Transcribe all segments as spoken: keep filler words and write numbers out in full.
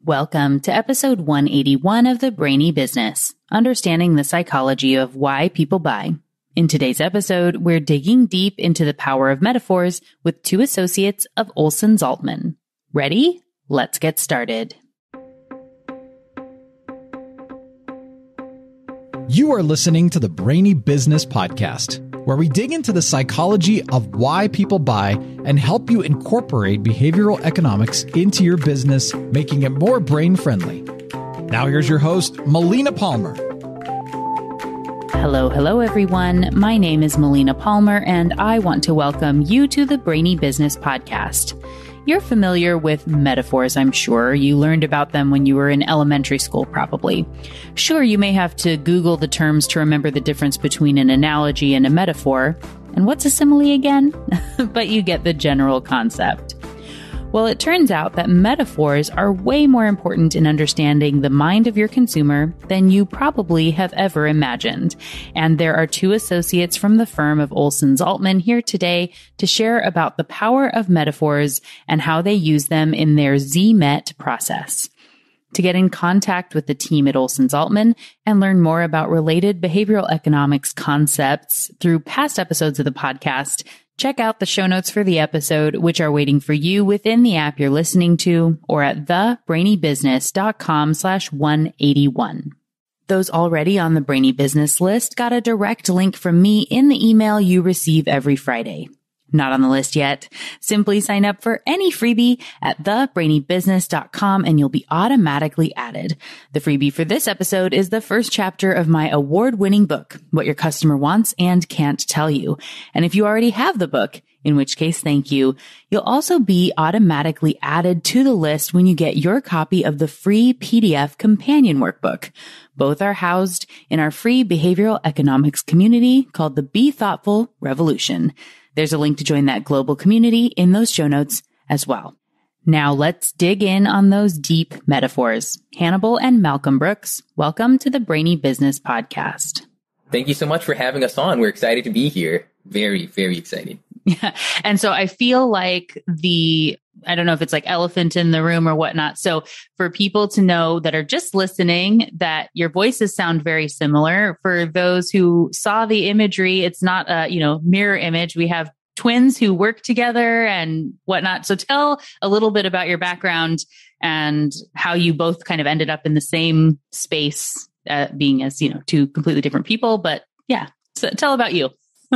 Welcome to episode one eighty-one of The Brainy Business, understanding the psychology of why people buy. In today's episode, we're digging deep into the power of metaphors with two associates of Olsen Zaltman. Ready? Let's get started. You are listening to the Brainy Business Podcast, where we dig into the psychology of why people buy and help you incorporate behavioral economics into your business, making it more brain-friendly. Now here's your host, Melina Palmer. Hello, hello, everyone. My name is Melina Palmer, and I want to welcome you to the Brainy Business Podcast. You're familiar with metaphors, I'm sure. You learned about them when you were in elementary school, probably. Sure, you may have to Google the terms to remember the difference between an analogy and a metaphor. And what's a simile again? But you get the general concept. Well, it turns out that metaphors are way more important in understanding the mind of your consumer than you probably have ever imagined. And there are two associates from the firm of Olsen Zaltman here today to share about the power of metaphors and how they use them in their Z M E T process. To get in contact with the team at Olsen Zaltman and learn more about related behavioral economics concepts through past episodes of the podcast, check out the show notes for the episode, which are waiting for you within the app you're listening to or at thebrainybusiness.com slash 181. Those already on the Brainy Business list got a direct link from me in the email you receive every Friday. Not on the list yet? Simply sign up for any freebie at the brainy business dot com and you'll be automatically added. The freebie for this episode is the first chapter of my award-winning book, What Your Customer Wants and Can't Tell You. And if you already have the book, in which case, thank you, you'll also be automatically added to the list when you get your copy of the free P D F companion workbook. Both are housed in our free behavioral economics community called the Be Thoughtful Revolution. There's a link to join that global community in those show notes as well. Now let's dig in on those deep metaphors. Hannibal and Malcolm Brooks, welcome to the Brainy Business Podcast. Thank you so much for having us on. We're excited to be here. Very, very excited. Yeah. And so I feel like the, I don't know if it's like elephant in the room or whatnot. So for people to know that are just listening, that your voices sound very similar. For those who saw the imagery, it's not a, you know, mirror image. We have twins who work together and whatnot. So tell a little bit about your background and how you both kind of ended up in the same space, uh, being as, you know, two completely different people. But yeah, so tell about you.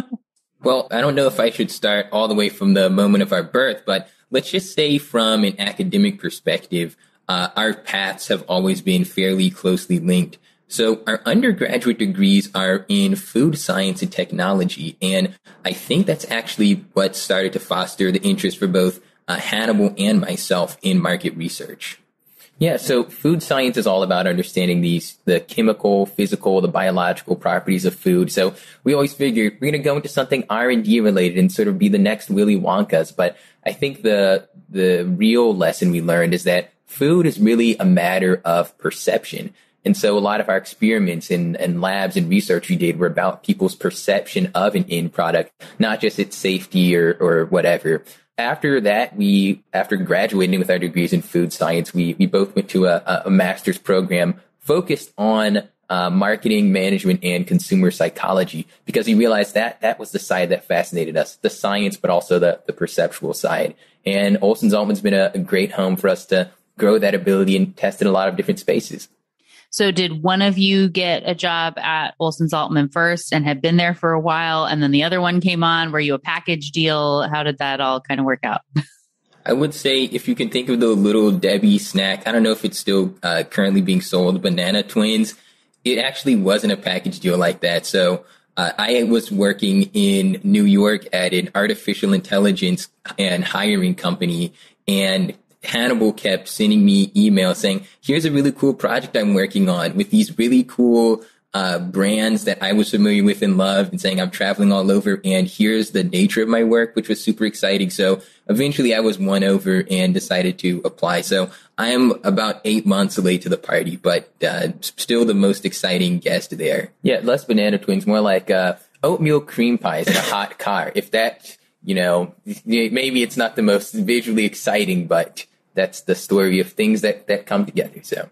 Well, I don't know if I should start all the way from the moment of our birth, but let's just say from an academic perspective, uh, our paths have always been fairly closely linked. So our undergraduate degrees are in food science and technology, and I think that's actually what started to foster the interest for both uh, Hannibal and myself in market research. Yeah, so food science is all about understanding these, the chemical, physical, the biological properties of food. So we always figured we're going to go into something R and D related and sort of be the next Willy Wonkas. But I think the the real lesson we learned is that food is really a matter of perception. And so a lot of our experiments and, and labs and research we did were about people's perception of an end product, not just its safety or, or whatever. After that, we, after graduating with our degrees in food science, we, we both went to a, a master's program focused on uh, marketing, management, and consumer psychology, because we realized that that was the side that fascinated us, the science, but also the, the perceptual side. And Olsen Zaltman's been a, a great home for us to grow that ability and test in a lot of different spaces. So did one of you get a job at Olsen Zaltman first and had been there for a while, and then the other one came on? Were you a package deal? How did that all kind of work out? I would say if you can think of the Little Debbie snack, I don't know if it's still uh, currently being sold, Banana Twins, it actually wasn't a package deal like that. So uh, I was working in New York at an artificial intelligence and hiring company, and Hannibal kept sending me emails saying, here's a really cool project I'm working on with these really cool uh, brands that I was familiar with and loved, and saying I'm traveling all over, and here's the nature of my work, which was super exciting. So eventually I was won over and decided to apply. So I am about eight months late to the party, but uh, still the most exciting guest there. Yeah, less Banana Twins, more like uh, oatmeal cream pies in a hot car. If that, you know, maybe it's not the most visually exciting, but that's the story of things that, that come together. So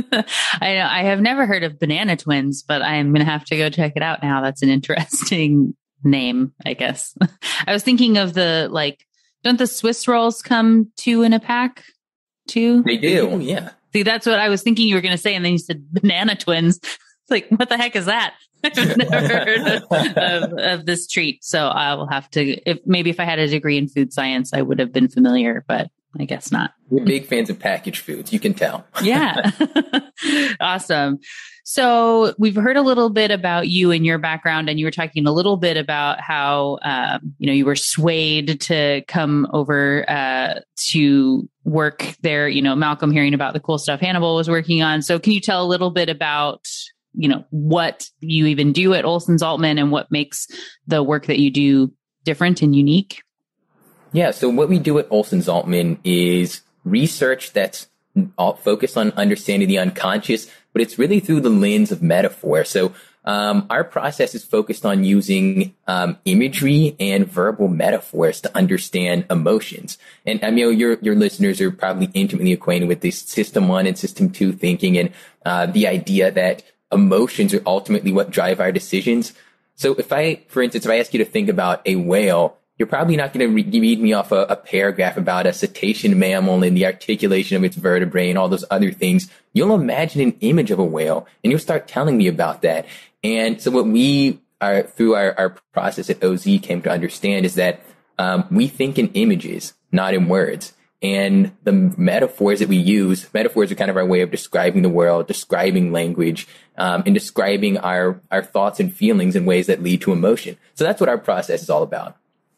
I know I have never heard of Banana Twins, but I am going to have to go check it out now. That's an interesting name, I guess. I was thinking of the, like, don't the Swiss rolls come two in a pack too? They do. Yeah. See, that's what I was thinking you were going to say. And then you said Banana Twins. It's like, what the heck is that? I've never heard of, of, of this treat. So I will have to, if maybe if I had a degree in food science, I would have been familiar, but I guess not. We're big fans of packaged foods. You can tell. Yeah. Awesome. So we've heard a little bit about you and your background, and you were talking a little bit about how, um, you know, you were swayed to come over uh, to work there. You know, Malcolm, hearing about the cool stuff Hannibal was working on. So can you tell a little bit about, you know, what you even do at Olsen Zaltman and what makes the work that you do different and unique? Yeah. So what we do at Olsen Zaltman is research that's all focused on understanding the unconscious, but it's really through the lens of metaphor. So um, our process is focused on using um, imagery and verbal metaphors to understand emotions. And I mean, your your listeners are probably intimately acquainted with this system one and system two thinking, and uh, the idea that emotions are ultimately what drive our decisions. So if I, for instance, if I ask you to think about a whale, you're probably not going to re- read me off a, a paragraph about a cetacean mammal and the articulation of its vertebrae and all those other things. You'll imagine an image of a whale and you'll start telling me about that. And so what we are, through our, our process at O Z, came to understand is that um, we think in images, not in words. And the metaphors that we use, metaphors are kind of our way of describing the world, describing language, um, and describing our, our thoughts and feelings in ways that lead to emotion. So that's what our process is all about.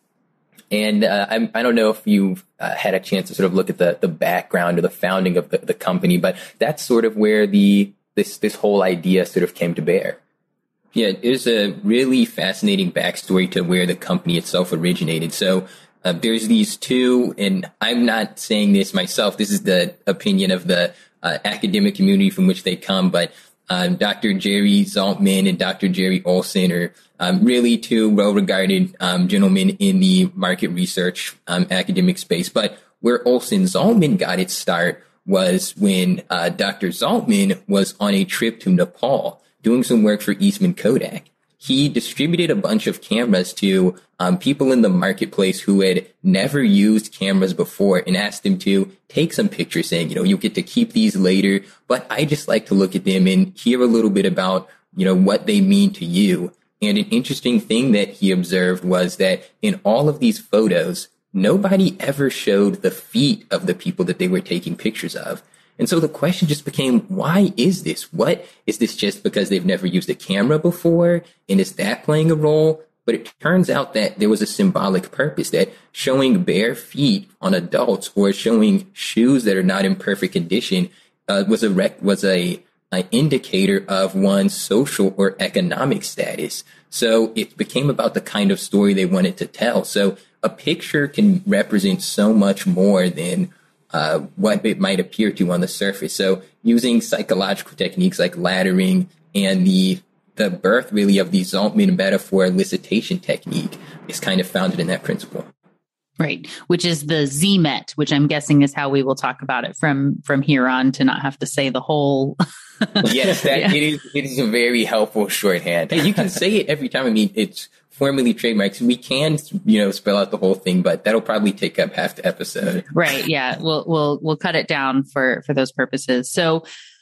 And uh, I, I don't know if you've uh, had a chance to sort of look at the, the background or the founding of the, the company, but that's sort of where the this this whole idea sort of came to bear. Yeah, there's a really fascinating backstory to where the company itself originated. So uh, there's these two, and I'm not saying this myself. This is the opinion of the uh, academic community from which they come, but Um, Doctor Jerry Zaltman and Doctor Jerry Olsen are um, really two well-regarded um, gentlemen in the market research um, academic space. But where Olsen Zaltman got its start was when uh, Doctor Zaltman was on a trip to Nepal doing some work for Eastman Kodak. He distributed a bunch of cameras to um, people in the marketplace who had never used cameras before and asked them to take some pictures, saying, you know, you'll get to keep these later, but I just like to look at them and hear a little bit about, you know, what they mean to you. And an interesting thing that he observed was that in all of these photos, nobody ever showed the feet of the people that they were taking pictures of. And so the question just became, why is this? What is this just because they've never used a camera before? And is that playing a role? But it turns out that there was a symbolic purpose, that showing bare feet on adults or showing shoes that are not in perfect condition uh, was a rec- was a an indicator of one's social or economic status. So it became about the kind of story they wanted to tell. So a picture can represent so much more than Uh, what it might appear to on the surface. So using psychological techniques like laddering and the the birth really of the Zaltman metaphor elicitation technique is kind of founded in that principle. Right. Which is the Z M E T, which I'm guessing is how we will talk about it from, from here on, to not have to say the whole. Yes, that yeah. it is, it is a very helpful shorthand. And you can say it every time. I mean, it's formally trademarked. We can, you know, spell out the whole thing, but that'll probably take up half the episode. Right. Yeah. We'll, we'll, we'll cut it down for, for those purposes. So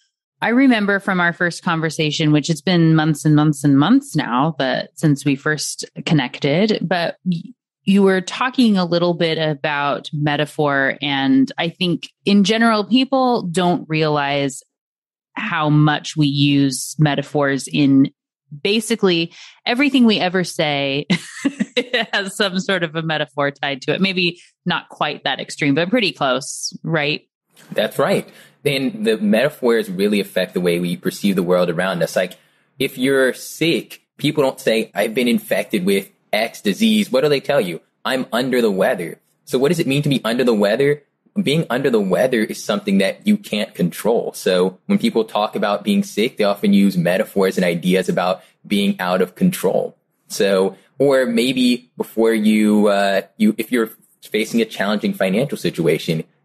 I remember from our first conversation, which it's been months and months and months now, but since we first connected, but you were talking a little bit about metaphor. And I think in general, people don't realize how much we use metaphors in basically everything we ever say. It has some sort of a metaphor tied to it. Maybe not quite that extreme, but pretty close, right? That's right. And the metaphors really affect the way we perceive the world around us. Like, if you're sick, people don't say, I've been infected with X disease. What do they tell you? I'm under the weather. So what does it mean to be under the weather? Being under the weather is something that you can't control. So when people talk about being sick, they often use metaphors and ideas about being out of control. So, or maybe before you, uh, you, if you're facing a challenging financial situation,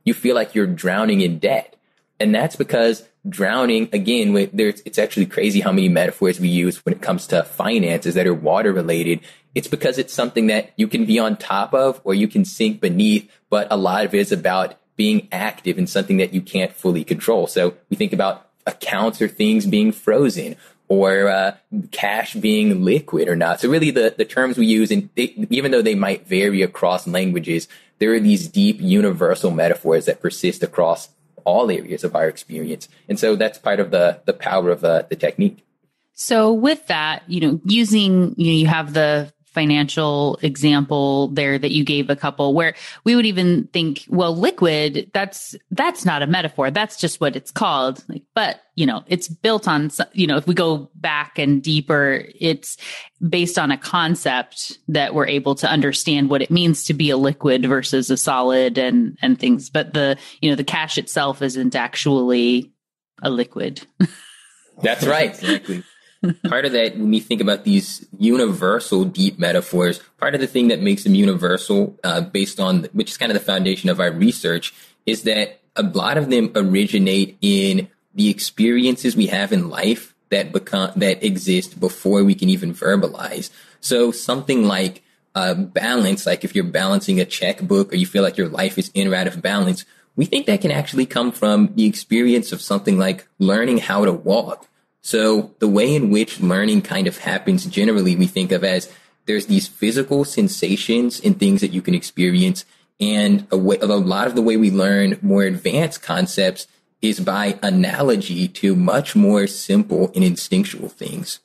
you feel like you're drowning in debt. And that's because drowning, again, there's, it's actually crazy how many metaphors we use when it comes to finances that are water related. It's because it's something that you can be on top of or you can sink beneath, but a lot of it is about being active in something that you can't fully control. So we think about accounts or things being frozen, or uh, cash being liquid or not. So really the, the terms we use, and they, even though they might vary across languages, there are these deep universal metaphors that persist across all areas of our experience. And so that's part of the, the power of uh, the technique. So with that, you know, using, you know, you have the financial example there that you gave a couple where we would even think, well, liquid, that's, that's not a metaphor. That's just what it's called. Like, but, you know, it's built on, you know, if we go back and deeper, it's based on a concept that we're able to understand what it means to be a liquid versus a solid and, and things. But the, you know, the cash itself isn't actually a liquid. That's right. Exactly. Part of that, when we think about these universal deep metaphors, part of the thing that makes them universal, uh, based on, which is kind of the foundation of our research, is that a lot of them originate in the experiences we have in life that become, that exist before we can even verbalize. So something like uh, balance, like if you're balancing a checkbook or you feel like your life is in or out of balance, we think that can actually come from the experience of something like learning how to walk. So the way in which learning kind of happens generally, we think of as there's these physical sensations and things that you can experience. And a, way, a lot of the way we learn more advanced concepts is by analogy to much more simple and instinctual things.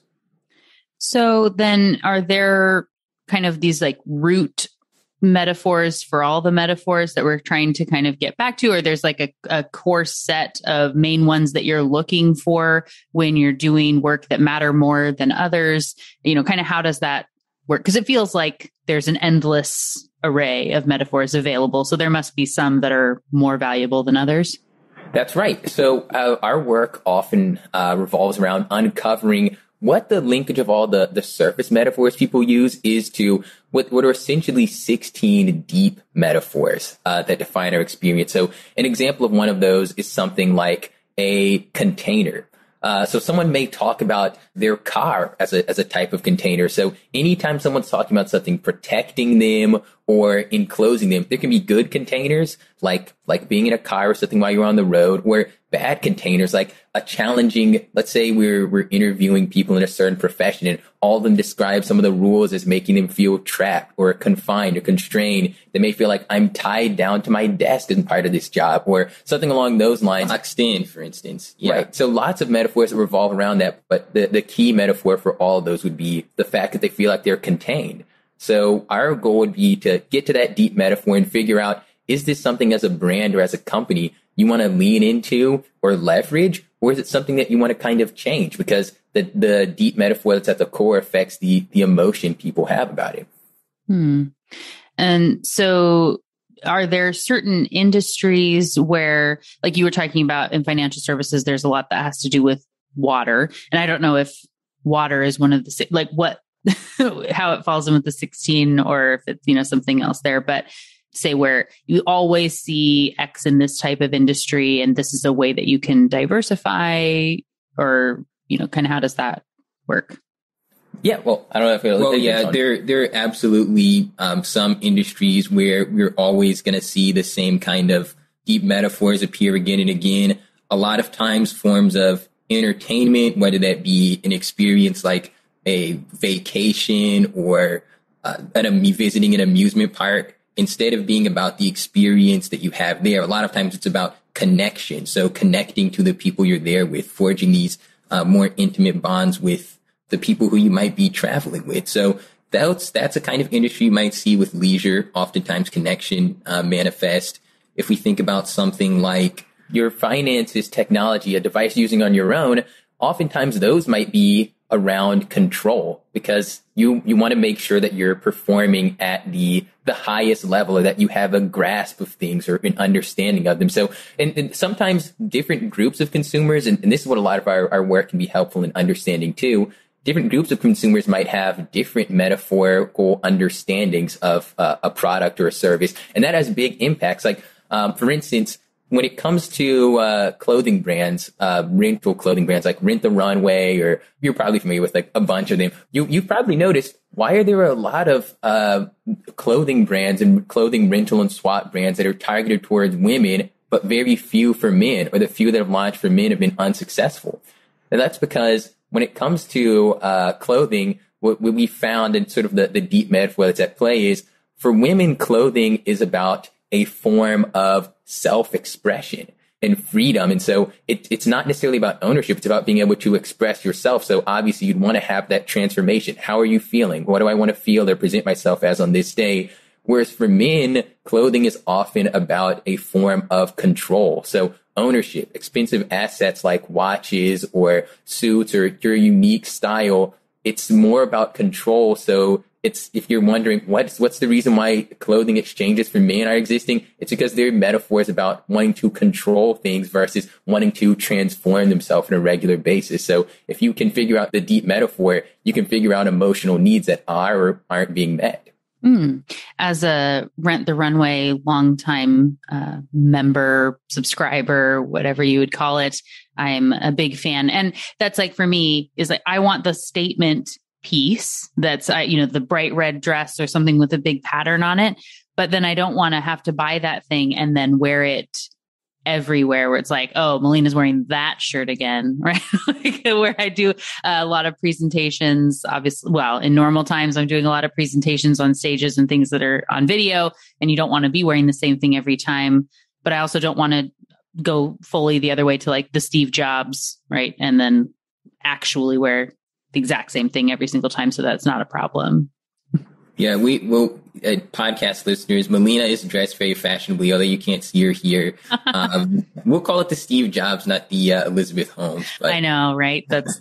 So then are there kind of these like root metaphors for all the metaphors that we're trying to kind of get back to, or there's like a, a core set of main ones that you're looking for when you're doing work that matter more than others? You know, kind of how does that work? Because it feels like there's an endless array of metaphors available. So there must be some that are more valuable than others. That's right. So uh, our work often uh, revolves around uncovering what the linkage of all the, the surface metaphors people use is to what, what are essentially sixteen deep metaphors uh, that define our experience. So an example of one of those is something like a container. Uh, so someone may talk about their car as a as a type of container. So anytime someone's talking about something protecting them or enclosing them, there can be good containers like like being in a car or something while you're on the road, or bad containers like a challenging, let's say we're we're interviewing people in a certain profession and all of them describe some of the rules as making them feel trapped or confined or constrained. They may feel like I'm tied down to my desk as part of this job or something along those lines. Boxed in, for instance. Yeah. Right. So lots of metaphors that revolve around that. But the, the key metaphor for all of those would be the fact that they feel like they're contained. So our goal would be to get to that deep metaphor and figure out, is this something as a brand or as a company you want to lean into or leverage, or is it something that you want to kind of change because the, the deep metaphor that's at the core affects the, the emotion people have about it? Hmm. And so are there certain industries where, like you were talking about in financial services, there's a lot that has to do with water. And I don't know if water is one of the, like what, how it falls in with the sixteen or if it's, you know, something else there, but say where you always see X in this type of industry and this is a way that you can diversify, or, you know, kind of how does that work? Yeah, well, I don't know if it'll. Well, yeah, there there are absolutely um, some industries where we're always going to see the same kind of deep metaphors appear again and again. A lot of times, forms of entertainment, whether that be an experience like a vacation or uh, at a visiting an amusement park, instead of being about the experience that you have there, a lot of times it's about connection. So connecting to the people you're there with, forging these uh, more intimate bonds with the people who you might be traveling with. So that's, that's a kind of industry you might see with leisure, oftentimes connection uh, manifest. If we think about something like your finances, technology, a device using on your own, oftentimes those might be around control because you, you want to make sure that you're performing at the, the highest level or that you have a grasp of things or an understanding of them. So, and, and sometimes different groups of consumers, and, and this is what a lot of our, our work can be helpful in understanding too, different groups of consumers might have different metaphorical understandings of uh, a product or a service. And that has big impacts. Like, Um, for instance, when it comes to uh, clothing brands, uh, rental clothing brands like Rent the Runway, or you're probably familiar with like a bunch of them, you, you've probably noticed, why are there a lot of uh, clothing brands and clothing rental and swap brands that are targeted towards women, but very few for men, or the few that have launched for men have been unsuccessful? And that's because when it comes to uh, clothing, what, what we found, and sort of the, the deep metaphor that's at play, is for women, clothing is about a form of self-expression and freedom. And so it, it's not necessarily about ownership. It's about being able to express yourself. So obviously you'd want to have that transformation. How are you feeling? What do I want to feel or present myself as on this day? Whereas for men, clothing is often about a form of control. So ownership, expensive assets like watches or suits or your unique style. It's more about control. So it's, if you're wondering what's, what's the reason why clothing exchanges for men are existing, it's because they're metaphors about wanting to control things versus wanting to transform themselves on a regular basis. So if you can figure out the deep metaphor, you can figure out emotional needs that are or aren't being met. Mm. As a Rent the Runway longtime uh, member, subscriber, whatever you would call it, I'm a big fan. And that's like, for me, is like, I want the statement piece that's, uh, you know, the bright red dress or something with a big pattern on it. But then I don't want to have to buy that thing and then wear it everywhere, where it's like, oh, Melina's wearing that shirt again, right? Like, where I do a lot of presentations, obviously, well, in normal times, I'm doing a lot of presentations on stages and things that are on video, and you don't want to be wearing the same thing every time. But I also don't want to go fully the other way to like the Steve Jobs, right? And then actually wear the exact same thing every single time. So that's not a problem. Yeah, we will. Uh, podcast listeners, Melina is dressed very fashionably, although you can't see her here. Um, we'll call it the Steve Jobs, not the uh, Elizabeth Holmes. But. I know, right? That's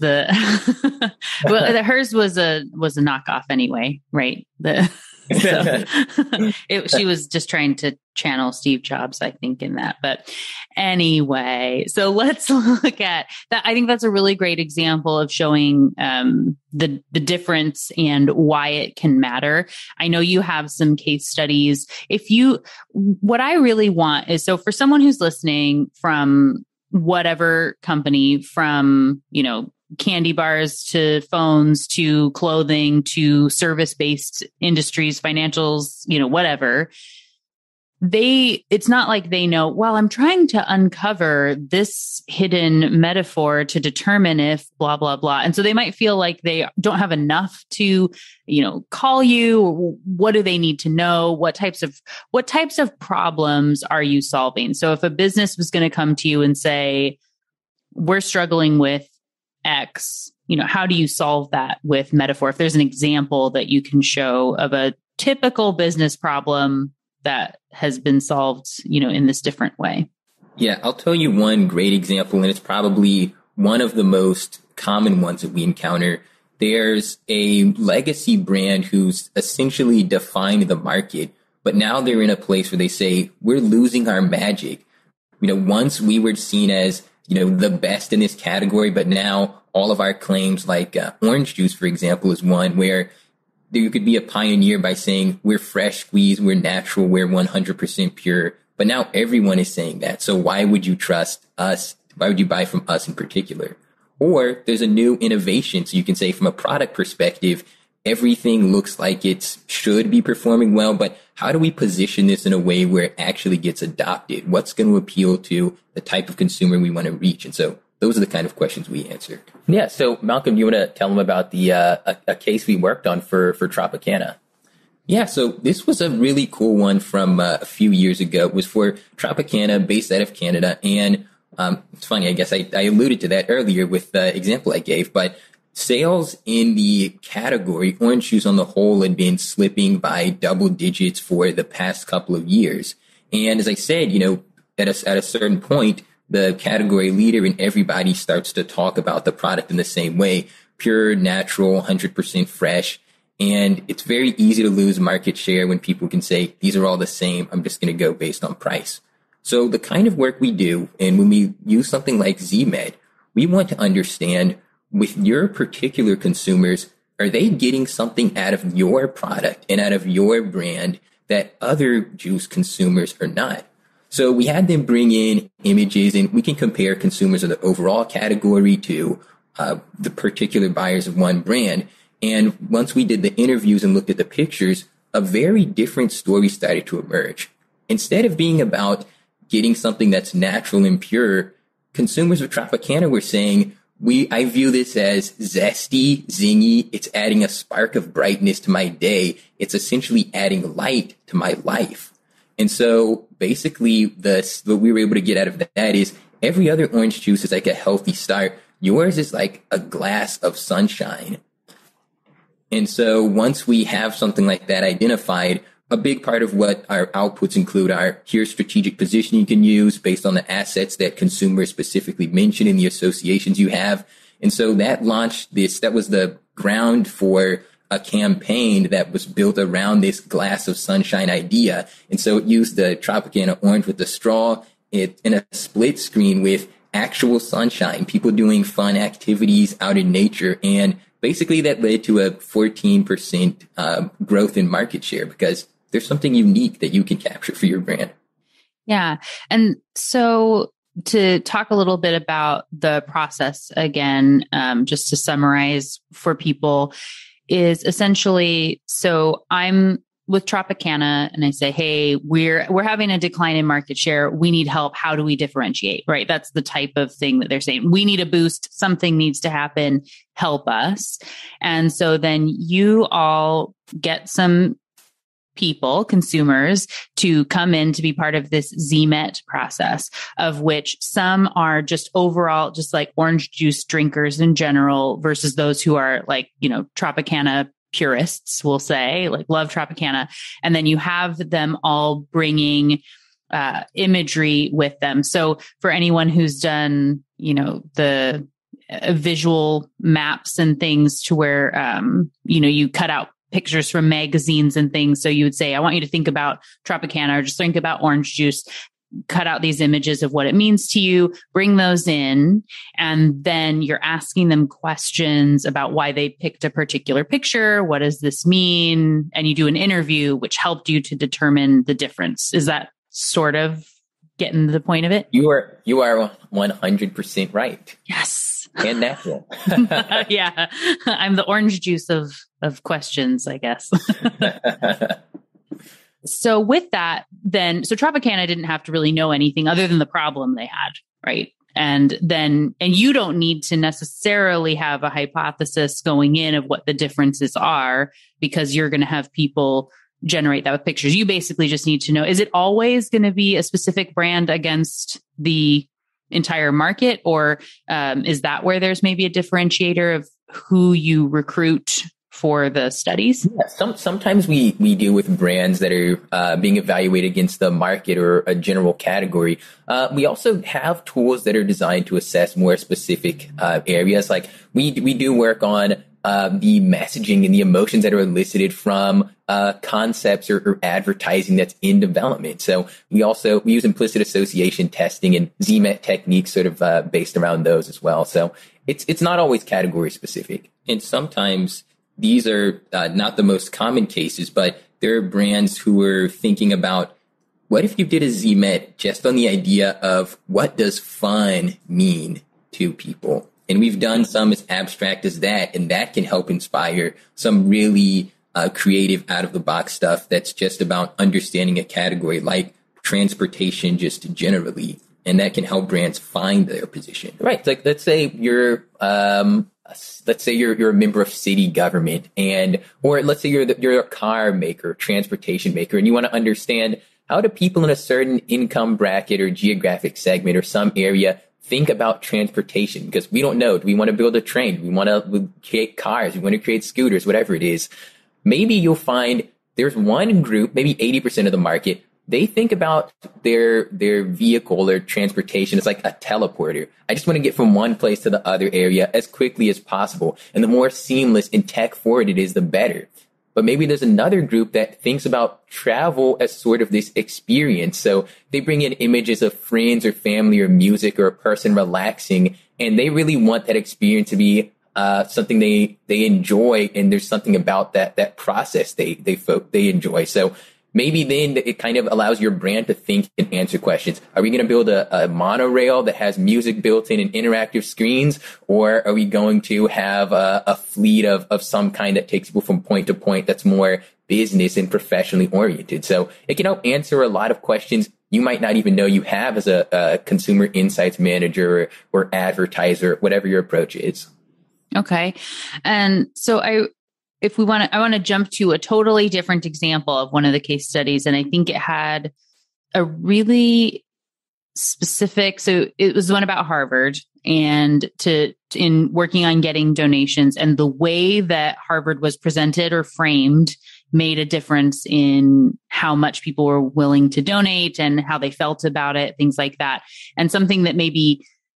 the well, the, hers was a was a knockoff anyway, right? The so, it, she was just trying to channel Steve Jobs, I think, in that. But anyway, so let's look at that. I think that's a really great example of showing um, the the difference and why it can matter. I know you have some case studies. If you, what I really want is, so for someone who's listening from whatever company, from, you know, candy bars to phones to clothing to service-based industries, financials, you know, whatever, they, it's not like they know, well, I'm trying to uncover this hidden metaphor to determine if blah, blah, blah. And so they might feel like they don't have enough to, you know, call you. What do they need to know? What types of, what types of problems are you solving? So if a business was going to come to you and say, we're struggling with X, you know, how do you solve that with metaphor? If there's an example that you can show of a typical business problem that has been solved, you know, in this different way. Yeah, I'll tell you one great example, and it's probably one of the most common ones that we encounter. There's a legacy brand who's essentially defined the market, but now they're in a place where they say, we're losing our magic. You know, once we were seen as, you know, the best in this category, but now all of our claims, like uh, orange juice, for example, is one where you could be a pioneer by saying we're fresh squeezed, we're natural, we're one hundred percent pure. But now everyone is saying that. So why would you trust us? Why would you buy from us in particular? Or there's a new innovation. So you can say from a product perspective, everything looks like it should be performing well, but how do we position this in a way where it actually gets adopted? What's going to appeal to the type of consumer we want to reach? And so those are the kind of questions we answer. Yeah. So Malcolm, you want to tell them about the uh, a, a case we worked on for, for Tropicana? Yeah. So this was a really cool one from uh, a few years ago. It was for Tropicana, based out of Canada. And um, it's funny, I guess I, I alluded to that earlier with the example I gave, but sales in the category, orange juice on the whole, had been slipping by double digits for the past couple of years. And as I said, you know, at a, at a certain point, the category leader and everybody starts to talk about the product in the same way, pure, natural, one hundred percent fresh. And it's very easy to lose market share when people can say, these are all the same. I'm just going to go based on price. So the kind of work we do, and when we use something like Z-Med, we want to understand with your particular consumers, are they getting something out of your product and out of your brand that other juice consumers are not? So we had them bring in images, and we can compare consumers of the overall category to uh, the particular buyers of one brand. And once we did the interviews and looked at the pictures, a very different story started to emerge. Instead of being about getting something that's natural and pure, consumers of Tropicana were saying, we, I view this as zesty, zingy. It's adding a spark of brightness to my day. It's essentially adding light to my life. And so basically the, what we were able to get out of that is every other orange juice is like a healthy start. Yours is like a glass of sunshine. And so once we have something like that identified, a big part of what our outputs include are here's strategic positioning you can use based on the assets that consumers specifically mention in the associations you have. And so that launched this, that was the ground for a campaign that was built around this glass of sunshine idea. And so it used the Tropicana orange with the straw, it in a split screen with actual sunshine, people doing fun activities out in nature. And basically that led to a fourteen percent uh, growth in market share because there's something unique that you can capture for your brand. Yeah. And so to talk a little bit about the process again, um, just to summarize for people, is essentially, so I'm with Tropicana and I say, hey, we're, we're having a decline in market share. We need help. How do we differentiate? Right. That's the type of thing that they're saying. We need a boost. Something needs to happen. Help us. And so then you all get some people, consumers, to come in to be part of this Z M E T process, of which some are just overall, just like orange juice drinkers in general versus those who are like, you know, Tropicana purists, we'll say, like love Tropicana. And then you have them all bringing uh, imagery with them. So for anyone who's done, you know, the uh, visual maps and things to where, um, you know, you cut out pictures from magazines and things. So you would say, I want you to think about Tropicana or just think about orange juice, cut out these images of what it means to you, bring those in, and then you're asking them questions about why they picked a particular picture. What does this mean? And you do an interview, which helped you to determine the difference. Is that sort of getting to the point of it? You are, you are one hundred percent right. Yes. And natural. Yeah. I'm the orange juice of, of questions, I guess. So with that, then, so Tropicana didn't have to really know anything other than the problem they had, right? And then, and you don't need to necessarily have a hypothesis going in of what the differences are because you're going to have people generate that with pictures. You basically just need to know, is it always going to be a specific brand against the entire market? Or um, is that where there's maybe a differentiator of who you recruit for the studies? Yeah, some, sometimes we, we deal with brands that are uh, being evaluated against the market or a general category. Uh, we also have tools that are designed to assess more specific uh, areas. Like we we do work on uh, the messaging and the emotions that are elicited from uh, concepts or, or advertising that's in development. So we also we use implicit association testing and Z M E T techniques sort of uh, based around those as well. So it's it's not always category specific, and sometimes these are uh, not the most common cases, but there are brands who are thinking about, what if you did a Z M E T just on the idea of what does fun mean to people? And we've done some as abstract as that, and that can help inspire some really uh, creative out-of-the-box stuff that's just about understanding a category like transportation just generally, and that can help brands find their position. Right, like let's say you're... Um, Let's say you're you're a member of city government, and or let's say you're the, you're a car maker, transportation maker, and you want to understand how do people in a certain income bracket or geographic segment or some area think about transportation? Because we don't know. Do we want to build a train? Do we want to create cars? Do we want to create scooters? Whatever it is, maybe you'll find there's one group, maybe eighty percent of the market. They think about their their vehicle or transportation as like a teleporter. I just want to get from one place to the other area as quickly as possible. And the more seamless and tech forward it is, the better. But maybe there's another group that thinks about travel as sort of this experience. So they bring in images of friends or family or music or a person relaxing, and they really want that experience to be uh, something they they enjoy. And there's something about that that process they they they enjoy. So maybe then it kind of allows your brand to think and answer questions. Are we going to build a, a monorail that has music built in and interactive screens? Or are we going to have a, a fleet of, of some kind that takes people from point to point that's more business and professionally oriented? So it can help answer a lot of questions you might not even know you have as a, a consumer insights manager or, or advertiser, whatever your approach is. Okay. And so I, if we want to, I want to jump to a totally different example of one of the case studies. And I think it had a really specific, so it was one about Harvard and to, in working on getting donations, and the way that Harvard was presented or framed made a difference in how much people were willing to donate and how they felt about it, things like that. And something that maybe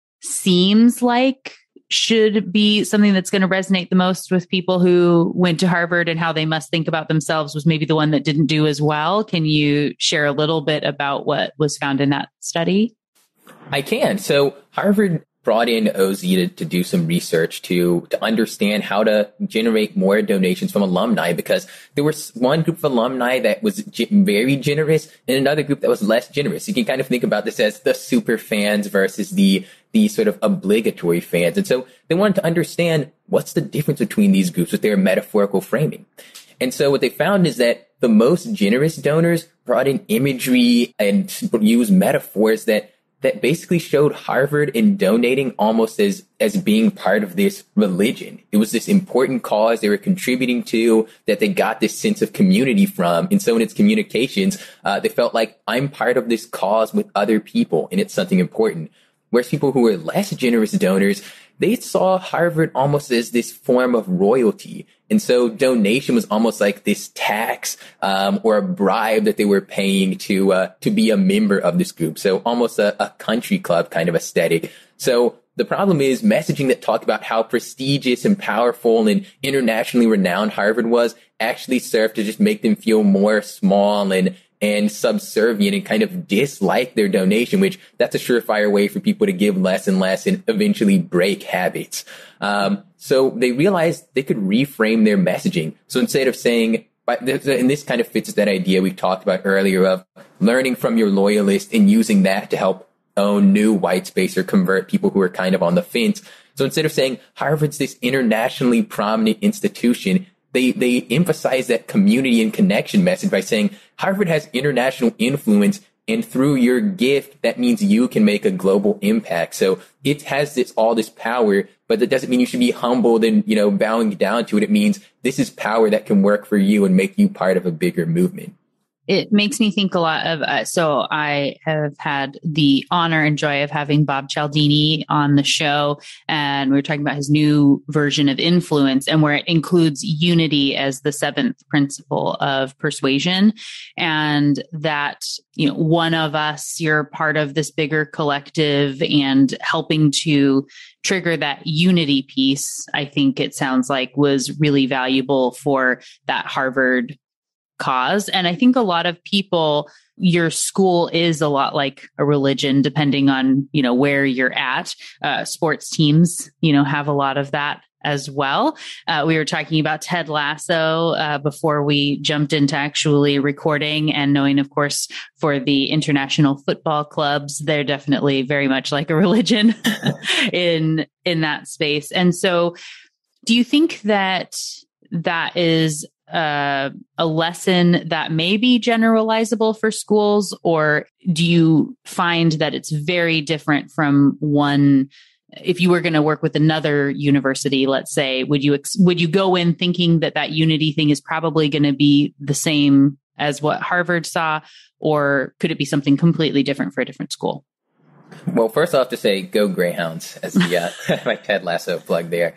seems like should be something that's going to resonate the most with people who went to Harvard and how they must think about themselves was maybe the one that didn't do as well. Can you share a little bit about what was found in that study? I can. So Harvard brought in O Z to, to do some research to, to understand how to generate more donations from alumni, because there was one group of alumni that was ge- very generous and another group that was less generous. You can kind of think about this as the super fans versus the, the sort of obligatory fans. And so they wanted to understand what's the difference between these groups with their metaphorical framing. And so what they found is that the most generous donors brought in imagery and used metaphors that that basically showed Harvard in donating almost as, as being part of this religion. It was this important cause they were contributing to, that they got this sense of community from. And so in its communications, uh, they felt like, I'm part of this cause with other people, and it's something important. Whereas people who were less generous donors, they saw Harvard almost as this form of royalty. And so donation was almost like this tax um, or a bribe that they were paying to uh, to be a member of this group. So almost a, a country club kind of aesthetic. So the problem is messaging that talked about how prestigious and powerful and internationally renowned Harvard was actually served to just make them feel more small and and subservient and kind of dislike their donation, which that's a surefire way for people to give less and less and eventually break habits. Um, so they realized they could reframe their messaging. So instead of saying, and this kind of fits that idea we talked about earlier of learning from your loyalist and using that to help own new white space or convert people who are kind of on the fence. So instead of saying Harvard's this internationally prominent institution, They they emphasize that community and connection message by saying Harvard has international influence, and through your gift, that means you can make a global impact. So it has this all this power, but that doesn't mean you should be humbled and, you know, bowing down to it. It means this is power that can work for you and make you part of a bigger movement. It makes me think a lot of, uh, so I have had the honor and joy of having Bob Cialdini on the show, and we were talking about his new version of influence, and where it includes unity as the seventh principle of persuasion. And that, you know, one of us, you're part of this bigger collective, and helping to trigger that unity piece, I think it sounds like was really valuable for that Harvard cause. And I think a lot of people, your school is a lot like a religion, depending on, you know, where you're at. Uh, sports teams, you know, have a lot of that as well. Uh, we were talking about Ted Lasso uh, before we jumped into actually recording, and knowing, of course, for the international football clubs, they're definitely very much like a religion in, in that space. And so do you think that that is Uh, a lesson that may be generalizable for schools, or do you find that it's very different from one? If you were going to work with another university, let's say, would you ex- would you go in thinking that that unity thing is probably going to be the same as what Harvard saw, or could it be something completely different for a different school? Well, first off, to say go Greyhounds, as the uh, my Ted Lasso plug there.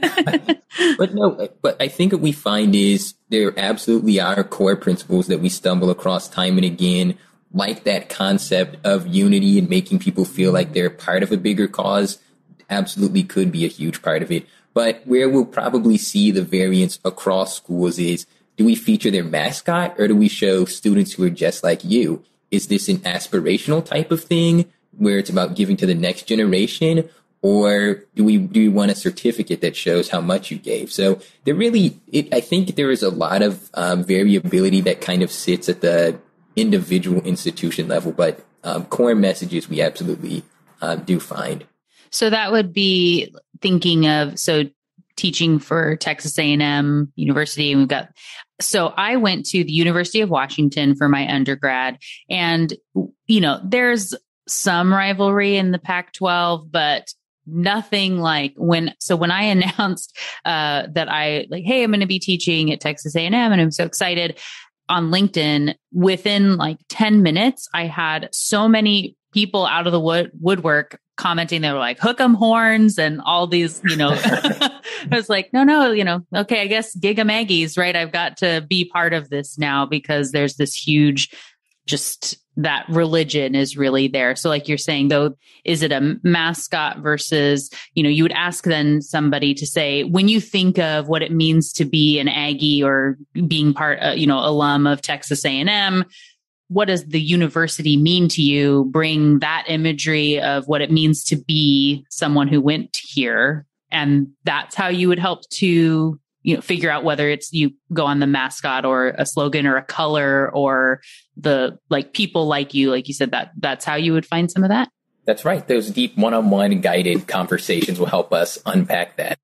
But no, but I think what we find is there absolutely are core principles that we stumble across time and again, like that concept of unity and making people feel like they're part of a bigger cause. Absolutely could be a huge part of it. But where we'll probably see the variance across schools is, do we feature their mascot, or do we show students who are just like you? Is this an aspirational type of thing where it's about giving to the next generation? or do we do we want a certificate that shows how much you gave? So there really, it, I think there is a lot of um, variability that kind of sits at the individual institution level, but um, core messages we absolutely uh, do find. So that would be thinking of, so teaching for Texas A and M University, and we've got, so I went to the University of Washington for my undergrad, and, you know, there's some rivalry in the Pac twelve, but nothing like when, so when I announced uh, that I like, hey, I'm going to be teaching at Texas A and M and I'm so excited on LinkedIn, within like ten minutes, I had so many people out of the wood woodwork commenting. They were like, hook 'em horns and all these, you know, I was like, no, no, you know, okay, I guess Giga Maggie's right. I've got to be part of this now because there's this huge, just that religion is really there. So like you're saying though, is it a mascot versus, you know, you would ask then somebody to say, when you think of what it means to be an Aggie or being part, uh, you know, alum of Texas A and M, what does the university mean to you? Bring that imagery of what it means to be someone who went here. And that's how you would help to, you know, figure out whether it's you go on the mascot or a slogan or a color or the like people like you, like you said, that that's how you would find some of that. That's right. Those deep one-on-one guided conversations will help us unpack that.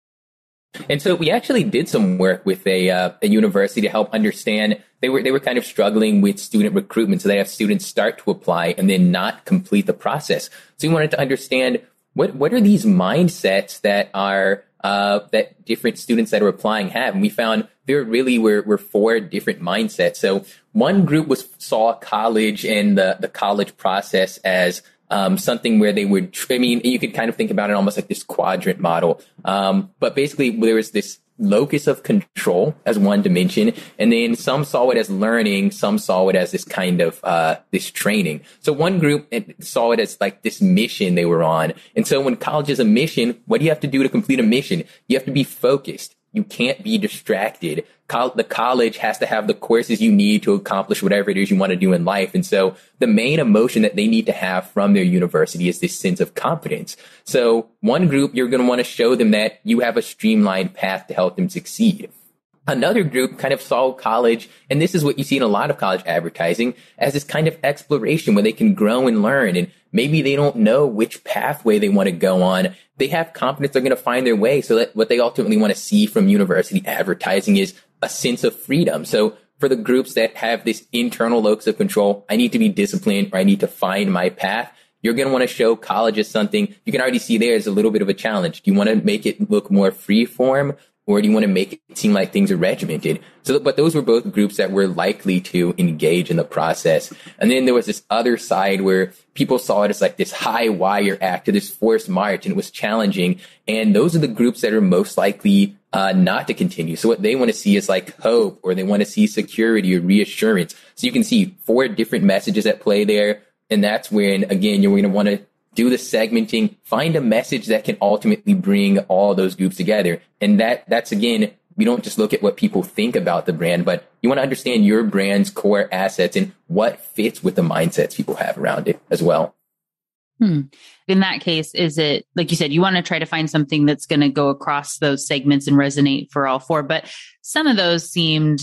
And so we actually did some work with a, uh, a university to help understand. They were they were kind of struggling with student recruitment. So they have students start to apply and then not complete the process. So we wanted to understand what what are these mindsets that are uh, that different students that are applying have. And we found there really were, were four different mindsets. So one group was saw college and the, the college process as Um, something where they would, I mean, you could kind of think about it almost like this quadrant model. Um, but basically there was this locus of control as one dimension. And then some saw it as learning. Some saw it as this kind of, uh, this training. So one group saw it as like this mission they were on. And so when college is a mission, what do you have to do to complete a mission? You have to be focused. You can't be distracted. Col- the college has to have the courses you need to accomplish whatever it is you want to do in life. And so the main emotion that they need to have from their university is this sense of competence. So one group, you're going to want to show them that you have a streamlined path to help them succeed. Another group kind of saw college, and this is what you see in a lot of college advertising, as this kind of exploration where they can grow and learn. And maybe they don't know which pathway they want to go on. They have confidence they're going to find their way. So that what they ultimately want to see from university advertising is a sense of freedom. So for the groups that have this internal locus of control, I need to be disciplined or I need to find my path. You're going to want to show college as something you can already see there as a little bit of a challenge. Do you want to make it look more free form? Or do you want to make it seem like things are regimented? So, but those were both groups that were likely to engage in the process. And then there was this other side where people saw it as like this high wire act to this forced march, and it was challenging. And those are the groups that are most likely uh, not to continue. So what they want to see is like hope, or they want to see security or reassurance. So you can see four different messages at play there. And that's when, again, you're going to want to do the segmenting, find a message that can ultimately bring all those groups together. And that that's, again, we don't just look at what people think about the brand, but you want to understand your brand's core assets and what fits with the mindsets people have around it as well. Hmm. In that case, is it, like you said, you want to try to find something that's going to go across those segments and resonate for all four, but some of those seemed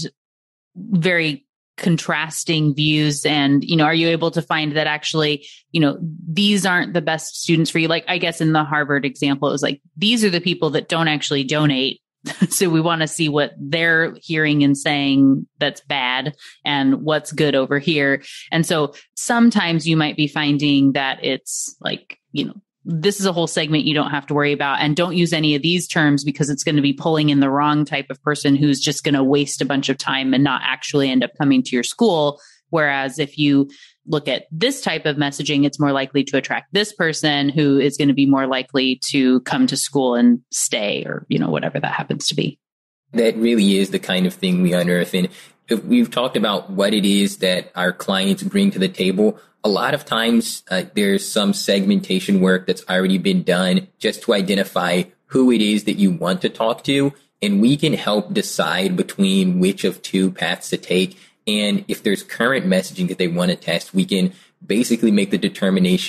very contrasting views. And, you know, are you able to find that actually, you know, these aren't the best students for you? Like, I guess in the Harvard example, it was like, these are the people that don't actually donate. So we want to see what they're hearing and saying that's bad and what's good over here. And so sometimes you might be finding that it's like, you know, this is a whole segment you don't have to worry about, and don't use any of these terms because it's going to be pulling in the wrong type of person who's just going to waste a bunch of time and not actually end up coming to your school. Whereas if you look at this type of messaging, it's more likely to attract this person who is going to be more likely to come to school and stay, or, you know, whatever that happens to be. That really is the kind of thing we unearth. And if we've talked about what it is that our clients bring to the table. A lot of times uh, there's some segmentation work that's already been done just to identify who it is that you want to talk to. And we can help decide between which of two paths to take. And if there's current messaging that they want to test, we can basically make the determination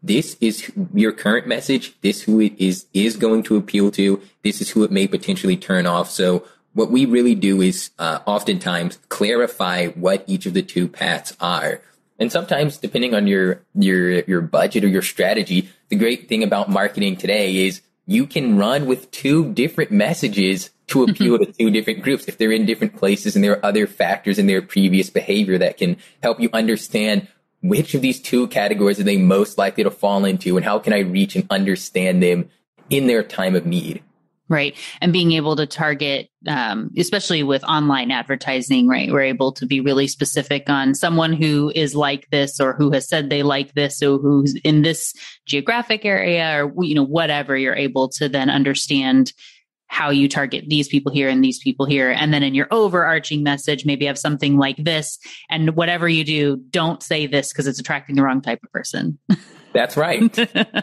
this is your current message. This who it is, is going to appeal to. This is who it may potentially turn off. So what we really do is uh, oftentimes clarify what each of the two paths are. And sometimes, depending on your, your, your budget or your strategy, the great thing about marketing today is you can run with two different messages to appeal to two different groups if they're in different places and there are other factors in their previous behavior that can help you understand which of these two categories are they most likely to fall into and how can I reach and understand them in their time of need. Right. And being able to target, um, especially with online advertising, right? We're able to be really specific on someone who is like this or who has said they like this or who's in this geographic area or, you know, whatever. You're able to then understand how you target these people here and these people here. And then in your overarching message, maybe have something like this. And whatever you do, don't say this because it's attracting the wrong type of person. That's right.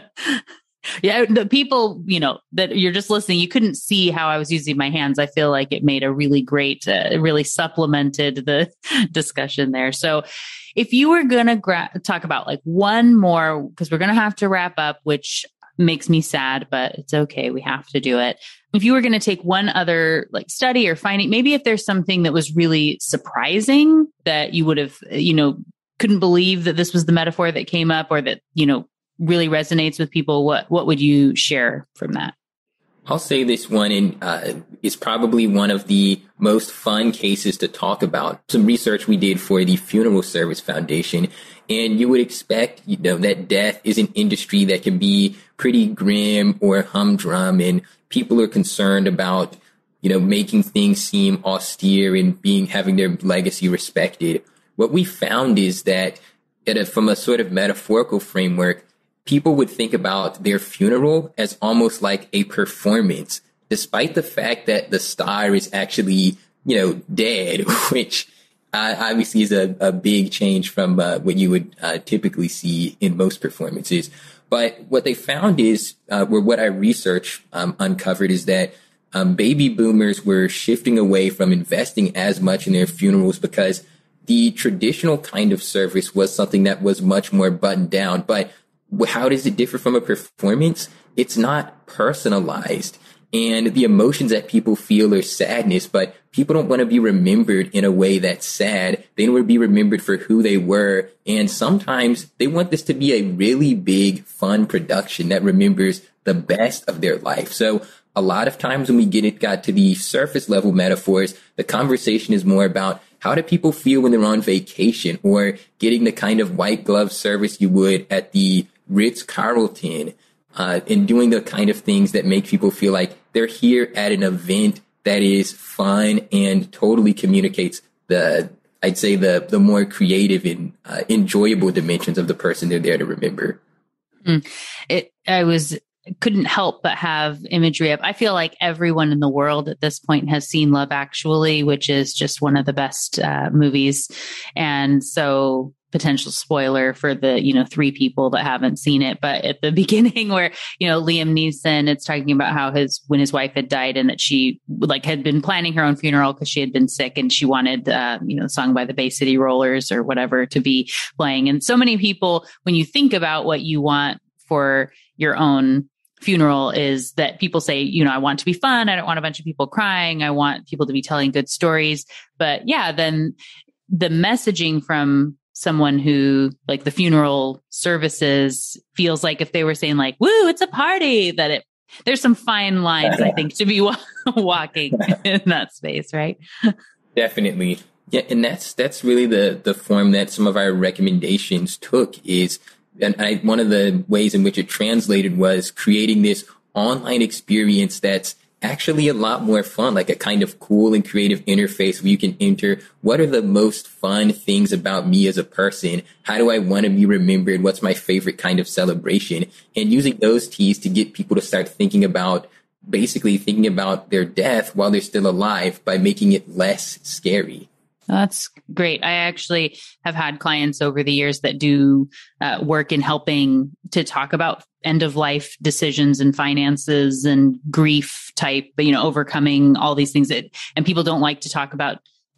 Yeah, the people, you know, that you're just listening, you couldn't see how I was using my hands. I feel like it made a really great, uh, really supplemented the discussion there. So if you were going to gra- talk about like one more, because we're going to have to wrap up, which makes me sad, but it's okay. We have to do it. If you were going to take one other like study or finding, maybe if there's something that was really surprising that you would have, you know, couldn't believe that this was the metaphor that came up or that, you know, really resonates with people, what what would you share from that? I'll say this one and uh, is probably one of the most fun cases to talk about. Some research we did for the Funeral Service Foundation, and you would expect, you know, that death is an industry that can be pretty grim or humdrum, and people are concerned about, you know, making things seem austere and being having their legacy respected. What we found is that, at a, from a sort of metaphorical framework, people would think about their funeral as almost like a performance, despite the fact that the star is actually, you know, dead, which uh, obviously is a, a big change from uh, what you would uh, typically see in most performances. But what they found is, uh, or what our research um, uncovered is that um, baby boomers were shifting away from investing as much in their funerals because the traditional kind of service was something that was much more buttoned down. But how does it differ from a performance? It's not personalized. And the emotions that people feel are sadness, but people don't want to be remembered in a way that's sad. They want to be remembered for who they were. And sometimes they want this to be a really big, fun production that remembers the best of their life. So a lot of times when we get it got to the surface level metaphors, the conversation is more about how do people feel when they're on vacation or getting the kind of white glove service you would at the Ritz-Carlton, uh, and doing the kind of things that make people feel like they're here at an event that is fun and totally communicates the, I'd say the, the more creative and uh, enjoyable dimensions of the person they're there to remember. Mm. It, I was, couldn't help but have imagery of, I feel like everyone in the world at this point has seen Love Actually, which is just one of the best uh, movies. And so, potential spoiler for the, you know, three people that haven't seen it. But at the beginning where, you know, Liam Neeson, it's talking about how his, when his wife had died and that she like had been planning her own funeral because she had been sick and she wanted, uh, you know, the song by the Bay City Rollers or whatever to be playing. And so many people, when you think about what you want for your own funeral, is that people say, you know, I want it to be fun. I don't want a bunch of people crying. I want people to be telling good stories. But yeah, then the messaging from someone who like the funeral services feels like if they were saying like, woo, it's a party, that it, there's some fine lines, I think, to be wa- walking in that space, right? Definitely. Yeah. And that's, that's really the, the form that some of our recommendations took is, and I, one of the ways in which it translated was creating this online experience that's actually a lot more fun, like a kind of cool and creative interface where you can enter what are the most fun things about me as a person? How do I want to be remembered? What's my favorite kind of celebration? And using those keys to get people to start thinking about, basically thinking about their death while they're still alive by making it less scary. That's great. I actually have had clients over the years that do uh, work in helping to talk about end of life decisions and finances and grief type, you know, overcoming all these things that, and people don't like to talk about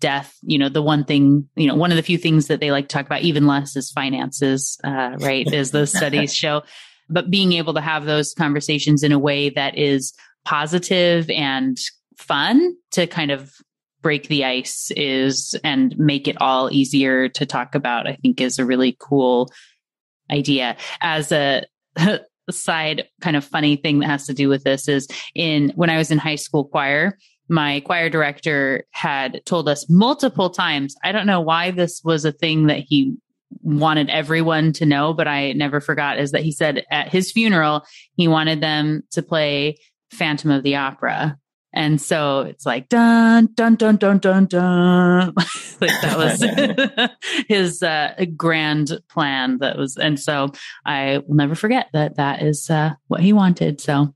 death, you know, the one thing, you know, one of the few things that they like to talk about even less is finances, uh, right? As those studies show. But being able to have those conversations in a way that is positive and fun to kind of break the ice is and make it all easier to talk about, I think is a really cool idea. As a side kind of funny thing that has to do with this is in when I was in high school choir, my choir director had told us multiple times, I don't know why this was a thing that he wanted everyone to know, but I never forgot, is that he said at his funeral, he wanted them to play Phantom of the Opera. And so it's like, dun, dun, dun, dun, dun, dun. Like that was his uh, grand plan. That was, and so I will never forget that that is uh, what he wanted. So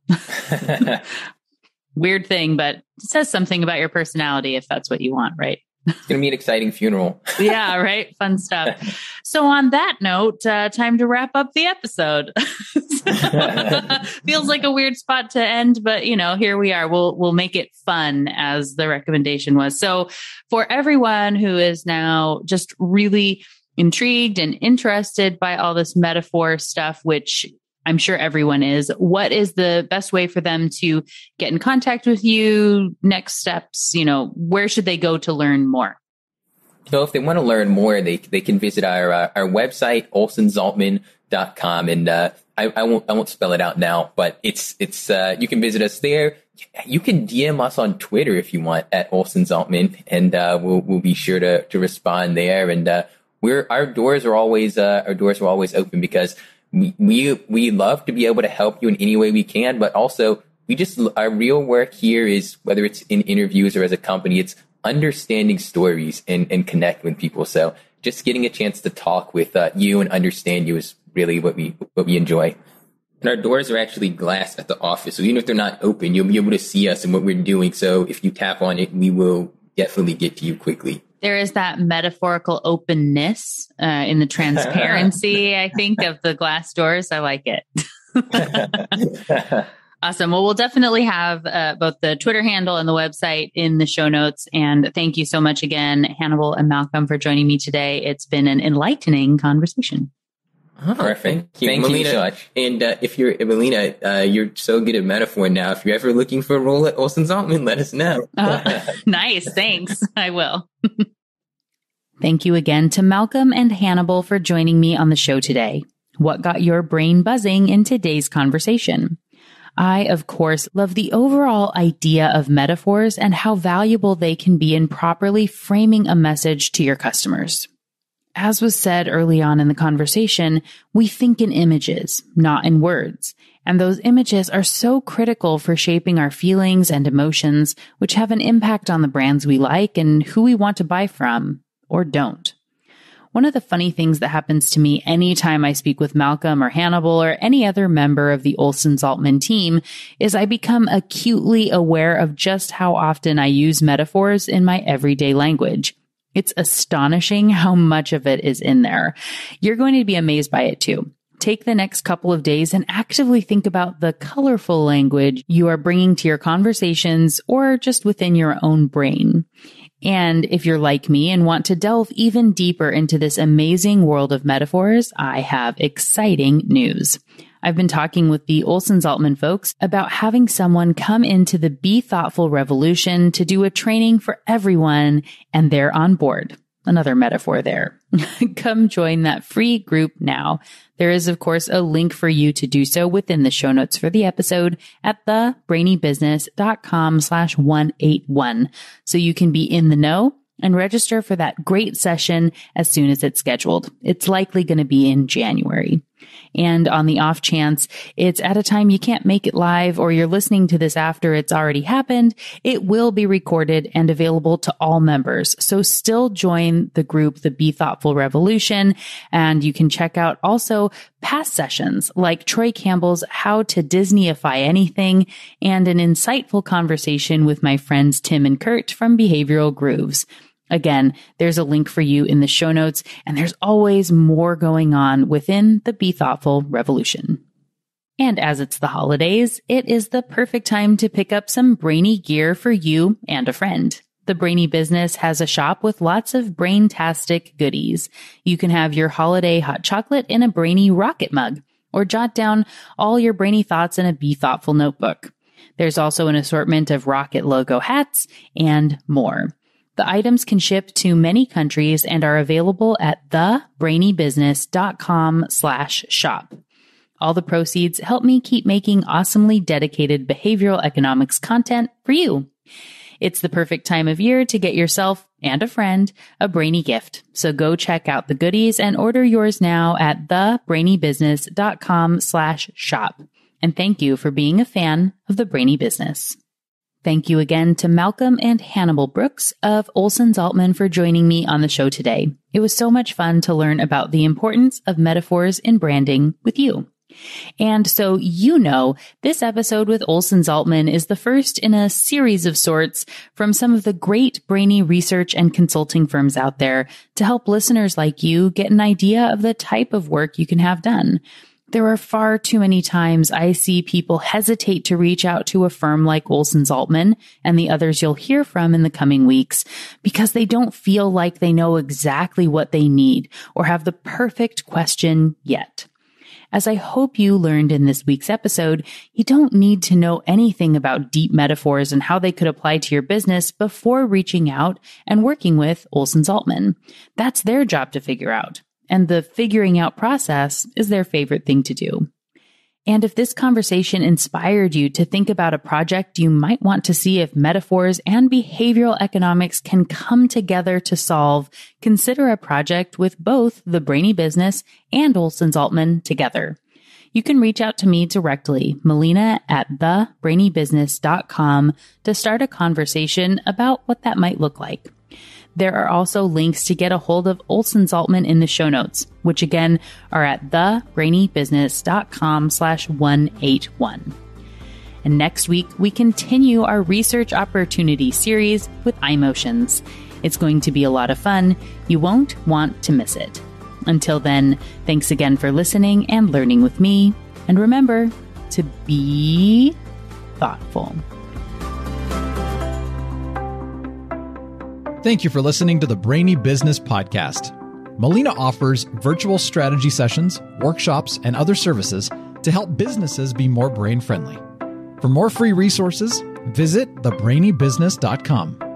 weird thing, but it says something about your personality if that's what you want, right? It's going to be an exciting funeral. Yeah, right. Fun stuff. So on that note, uh, time to wrap up the episode. Feels like a weird spot to end, but you know, here we are. We'll, we'll make it fun as the recommendation was. So for everyone who is now just really intrigued and interested by all this metaphor stuff, which I'm sure everyone is, what is the best way for them to get in contact with you? Next steps, you know, where should they go to learn more? So if they want to learn more, they they can visit our uh, our website, olsen zaltman dot com. And uh, I, I won't I won't spell it out now, but it's it's uh, you can visit us there. You can D M us on Twitter if you want at Olsen Zaltman, and uh, we'll we'll be sure to to respond there. And uh, we're our doors are always uh, our doors are always open because We, we we love to be able to help you in any way we can, but also we just our real work here is, whether it's in interviews or as a company, it's understanding stories and, and connect with people. So just getting a chance to talk with uh, you and understand you is really what we what we enjoy. And our doors are actually glass at the office, so even if they're not open, you'll be able to see us and what we're doing. So if you tap on it, we will definitely get to you quickly. There is that metaphorical openness uh, in the transparency, I think, of the glass doors. I like it. Awesome. Well, we'll definitely have uh, both the Twitter handle and the website in the show notes. And thank you so much again, Hannibal and Malcolm, for joining me today. It's been an enlightening conversation. Oh, perfect. Thank you, Thank Melina. You so much. And uh, if you're, Melina, uh, you're so good at metaphor now. If you're ever looking for a role at Olsen Zaltman, let us know. uh, nice. Thanks. I will. Thank you again to Malcolm and Hannibal for joining me on the show today. What got your brain buzzing in today's conversation? I, of course, love the overall idea of metaphors and how valuable they can be in properly framing a message to your customers. As was said early on in the conversation, we think in images, not in words. And those images are so critical for shaping our feelings and emotions, which have an impact on the brands we like and who we want to buy from, or don't. One of the funny things that happens to me anytime I speak with Malcolm or Hannibal or any other member of the Olsen Zaltman team is I become acutely aware of just how often I use metaphors in my everyday language. It's astonishing how much of it is in there. You're going to be amazed by it too. Take the next couple of days and actively think about the colorful language you are bringing to your conversations or just within your own brain. And if you're like me and want to delve even deeper into this amazing world of metaphors, I have exciting news. I've been talking with the Olsen Zaltman folks about having someone come into the Be Thoughtful Revolution to do a training for everyone, and they're on board. Another metaphor there. Come join that free group now. There is, of course, a link for you to do so within the show notes for the episode at thebrainybusiness.com slash 181. So you can be in the know and register for that great session as soon as it's scheduled. It's likely going to be in January. And on the off chance it's at a time you can't make it live or you're listening to this after it's already happened, it will be recorded and available to all members. So still join the group, the Be Thoughtful Revolution, and you can check out also past sessions like Troy Campbell's How to Disneyify Anything and an insightful conversation with my friends Tim and Kurt from Behavioral Grooves. Again, there's a link for you in the show notes, and there's always more going on within the Be Thoughtful Revolution. And as it's the holidays, it is the perfect time to pick up some brainy gear for you and a friend. The Brainy Business has a shop with lots of brain-tastic goodies. You can have your holiday hot chocolate in a Brainy rocket mug, or jot down all your brainy thoughts in a Be Thoughtful notebook. There's also an assortment of rocket logo hats and more. The items can ship to many countries and are available at thebrainybusiness.com slash shop. All the proceeds help me keep making awesomely dedicated behavioral economics content for you. It's the perfect time of year to get yourself and a friend a brainy gift. So go check out the goodies and order yours now at thebrainybusiness.com slash shop. And thank you for being a fan of the Brainy Business. Thank you again to Malcolm and Hannibal Brooks of Olsons Altman for joining me on the show today. It was so much fun to learn about the importance of metaphors in branding with you. And so, you know, this episode with Olsons Altman is the first in a series of sorts from some of the great brainy research and consulting firms out there to help listeners like you get an idea of the type of work you can have done. There are far too many times I see people hesitate to reach out to a firm like Olsons Altman and the others you'll hear from in the coming weeks because they don't feel like they know exactly what they need or have the perfect question yet. As I hope you learned in this week's episode, you don't need to know anything about deep metaphors and how they could apply to your business before reaching out and working with Olsons Altman. That's their job to figure out. And the figuring out process is their favorite thing to do. And if this conversation inspired you to think about a project you might want to see if metaphors and behavioral economics can come together to solve, consider a project with both the Brainy Business and Olsons Altman together. You can reach out to me directly, Melina at thebrainybusiness dot com, to start a conversation about what that might look like. There are also links to get a hold of Olsons Altman in the show notes, which again are at thebrainybusiness.com slash 181. And next week, we continue our research opportunity series with iMotions. It's going to be a lot of fun. You won't want to miss it. Until then, thanks again for listening and learning with me. And remember to be thoughtful. Thank you for listening to the Brainy Business Podcast. Melina offers virtual strategy sessions, workshops, and other services to help businesses be more brain-friendly. For more free resources, visit the brainy business dot com.